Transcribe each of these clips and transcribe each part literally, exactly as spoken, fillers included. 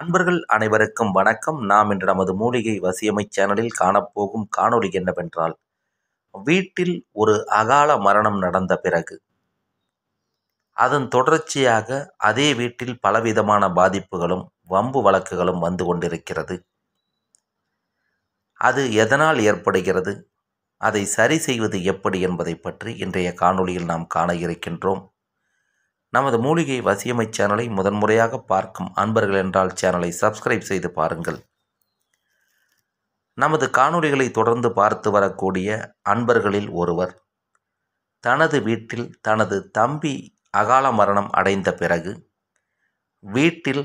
நண்பர்கள் அனைவருக்கும் வணக்கம். நாம் இன்று நமது மூலிகை வசியமை சேனலில் காணப்போகும் காணொளி என்னவென்றால், வீட்டில் ஒரு அகால மரணம் நடந்த பிறகு அதன் தொடர்ச்சியாக அதே வீட்டில் பலவிதமான பாதிப்புகளும் வம்பு வழக்குகளும் வந்து கொண்டிருக்கிறது. அது எதனால் ஏற்படுகிறது, அதை சரி செய்வது எப்படி என்பதை பற்றி இன்றைய காணொளியில் நாம் காண இருக்கின்றோம். நமது மூலிகை வசியமை சேனலை முதன்முறையாக பார்க்கும் அன்பர்கள் என்றால் சேனலை சப்ஸ்கிரைப் செய்து பாருங்கள். நமது காணொளிகளை தொடர்ந்து பார்த்து வரக்கூடிய அன்பர்களில் ஒருவர் தனது வீட்டில் தனது தம்பி அகால மரணம் அடைந்த பிறகு வீட்டில்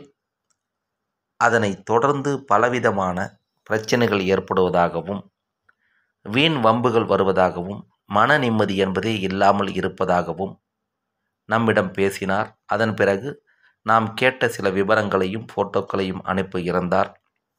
அதனை தொடர்ந்து பலவிதமான பிரச்சனைகள் ஏற்படுவதாகவும் வீண் வம்புகள் வருவதாகவும் மன நிம்மதி என்பதே இல்லாமல் இருப்பதாகவும் நம்மிடம் பேசினார். அதன் பிறகு நாம் கேட்ட சில விவரங்களையும் ஃபோட்டோக்களையும் அனுப்பியிருந்தார்.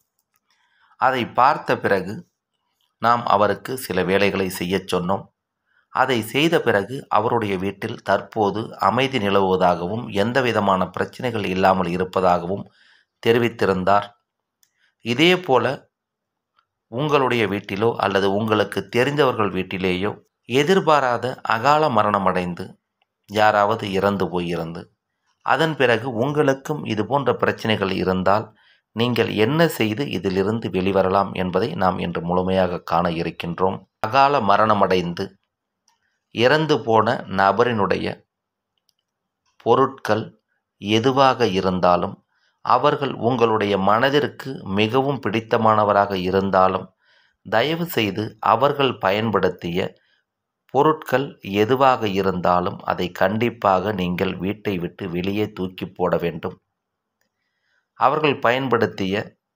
அதை பார்த்த பிறகு நாம் அவருக்கு சில வேலைகளை செய்யச் சொன்னோம். அதை செய்த பிறகு அவருடைய வீட்டில் தற்போது அமைதி நிலவுவதாகவும் எந்த விதமான பிரச்சனைகள் இல்லாமல் இருப்பதாகவும் தெரிவித்திருந்தார். இதே போல உங்களுடைய வீட்டிலோ அல்லது உங்களுக்கு தெரிந்தவர்கள் வீட்டிலேயோ எதிர்பாராத அகால மரணம் அடைந்து யாராவது இறந்து போயிருந்து அதன் பிறகு உங்களுக்கும் இது போன்ற பிரச்சனைகள் இருந்தால் நீங்கள் என்ன செய்து இதிலிருந்து வெளிவரலாம் என்பதை நாம் இன்று முழுமையாக காண இருக்கின்றோம். அகால மரணமடைந்து இறந்து போன நபரினுடைய பொருட்கள் எதுவாக இருந்தாலும், அவர்கள் உங்களுடைய மனதிற்கு மிகவும் பிடித்தமானவராக இருந்தாலும், தயவு செய்து அவர்கள் பயன்படுத்திய பொருட்கள் எதுவாக இருந்தாலும் அதை கண்டிப்பாக நீங்கள் வீட்டை விட்டு வெளியே தூக்கி போட வேண்டும். அவர்கள் பயன்படுத்திய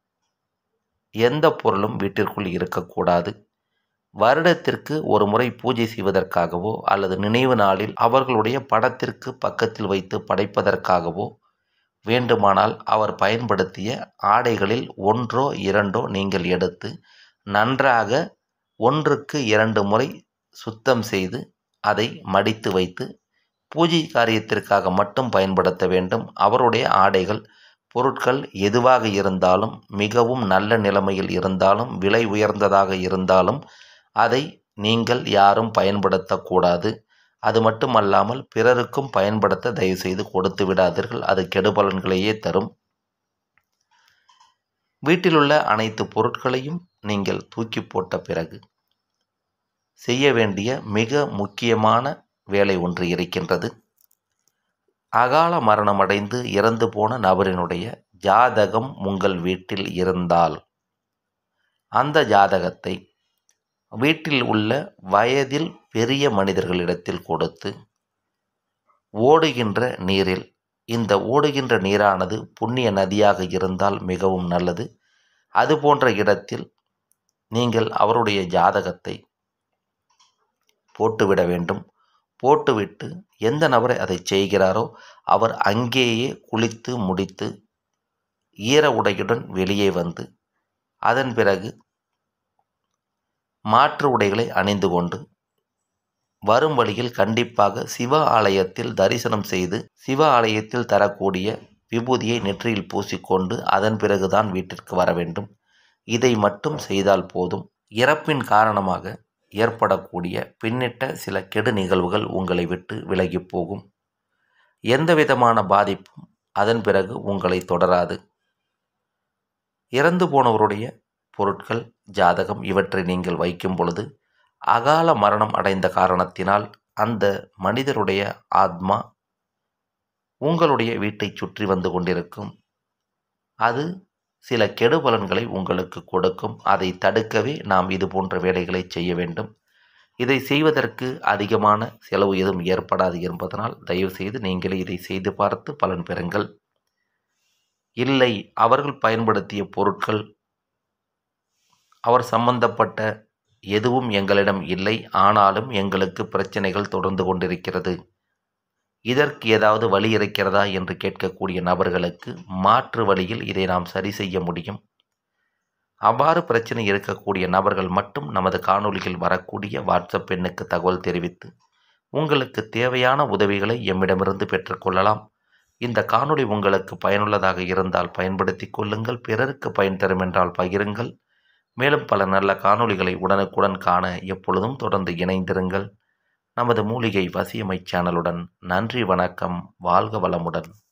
எந்த பொருளும் வீட்டிற்குள் இருக்கக்கூடாது. வருடத்திற்கு ஒரு முறை பூஜை செய்வதற்காகவோ அல்லது நினைவு நாளில் அவர்களுடைய படத்திற்கு பக்கத்தில் வைத்து படைப்பதற்காகவோ வேண்டுமானால் அவர் பயன்படுத்திய ஆடைகளில் ஒன்றோ இரண்டோ நீங்கள் எடுத்து நன்றாக ஒன்றுக்கு இரண்டு முறை சுத்தம் செய்து அதை மடித்து வைத்து பூஜை காரியத்திற்காக மட்டும் பயன்படுத்த வேண்டும். அவருடைய ஆடைகள் பொருட்கள் எதுவாக இருந்தாலும், மிகவும் நல்ல நிலைமையில் இருந்தாலும், விலை உயர்ந்ததாக இருந்தாலும் அதை நீங்கள் யாரும் பயன்படுத்தக்கூடாது. அது மட்டுமல்லாமல் பிறருக்கும் பயன்படுத்த தயவுசெய்து கொடுத்து விடாதீர்கள். அது கெடுபலன்களையே தரும். வீட்டிலுள்ள அனைத்து பொருட்களையும் நீங்கள் தூக்கி போட்ட பிறகு செய்ய வேண்டிய மிக முக்கியமான வேலை ஒன்று இருக்கின்றது. அகால மரணமடைந்து இறந்து போன நபரினுடைய ஜாதகம் உங்கள் வீட்டில் இருந்தால் அந்த ஜாதகத்தை வீட்டில் உள்ள வயதில் பெரிய மனிதர்களிடத்தில் கொடுத்து ஓடுகின்ற நீரில், இந்த ஓடுகின்ற நீரானது புண்ணிய நதியாக இருந்தால் மிகவும் நல்லது. அது போன்ற இடத்தில் நீங்கள் அவருடைய ஜாதகத்தை போட்டுவிட வேண்டும். போட்டுவிட்டு எந்த நபரை அதை செய்கிறாரோ அவர் அங்கேயே குளித்து முடித்து ஈர உடையுடன் வெளியே வந்து அதன் பிறகு மாற்று உடைகளை அணிந்து கொண்டு வரும் வழியில் கண்டிப்பாக சிவ ஆலயத்தில் தரிசனம் செய்து சிவ ஆலயத்தில் தரக்கூடிய விபூதியை நெற்றியில் பூசிக்கொண்டு அதன் பிறகுதான் வீட்டிற்கு வர வேண்டும். இதை மட்டும் செய்தால் போதும். இறப்பின் காரணமாக ஏற்படக்கூடிய பின்னிட்ட சில கெடு நிகழ்வுகள் உங்களை விட்டு விலகி போகும். எந்த விதமான பாதிப்பும் அதன் பிறகு உங்களை தொடராது. இறந்து போனவருடைய பொருட்கள், ஜாதகம் இவற்றை நீங்கள் வைக்கும் பொழுது அகால மரணம் அடைந்த காரணத்தினால் அந்த மனிதருடைய ஆத்மா உங்களுடைய வீட்டை சுற்றி வந்து கொண்டிருக்கும். அது சில கெடுபலன்களை உங்களுக்கு கொடுக்கும். அதை தடுக்கவே நாம் இது போன்ற வேலைகளை செய்ய வேண்டும். இதை செய்வதற்கு அதிகமான செலவு எதுவும் ஏற்படாது என்பதனால் தயவு செய்து நீங்களே இதை செய்து பார்த்து பலன் பெறுங்கள். இல்லை, அவர்கள் பயன்படுத்திய பொருட்கள், அவர் சம்பந்தப்பட்ட எதுவும் எங்களிடம் இல்லை, ஆனாலும் எங்களுக்கு பிரச்சனைகள் தொடர்ந்து கொண்டிருக்கிறது, இதற்கு ஏதாவது வழி இருக்கிறதா என்று கேட்கக்கூடிய நபர்களுக்கு மாற்று வழியில் இதை நாம் சரி செய்ய முடியும். அவ்வாறு பிரச்சனை இருக்கக்கூடிய நபர்கள் மட்டும் நமது காணொளியில் வரக்கூடிய வாட்ஸ்அப் எண்ணுக்கு தகவல் தெரிவித்து உங்களுக்கு தேவையான உதவிகளை எம்மிடமிருந்து பெற்றுக்கொள்ளலாம். இந்த காணொளி உங்களுக்கு பயனுள்ளதாக இருந்தால் பயன்படுத்தி கொள்ளுங்கள். பிறருக்கு பயன் தரும் என்றால் பகிருங்கள். மேலும் பல நல்ல காணொளிகளை உடனுக்குடன் காண எப்பொழுதும் தொடர்ந்து இணைந்திருங்கள் நமது மூலிகை வசியமை சேனலுடன். நன்றி, வணக்கம், வாழ்க வளமுடன்.